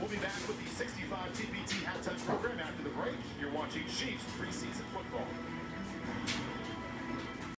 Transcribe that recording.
We'll be back with the 65 TPT halftime program after the break. You're watching Chiefs preseason football.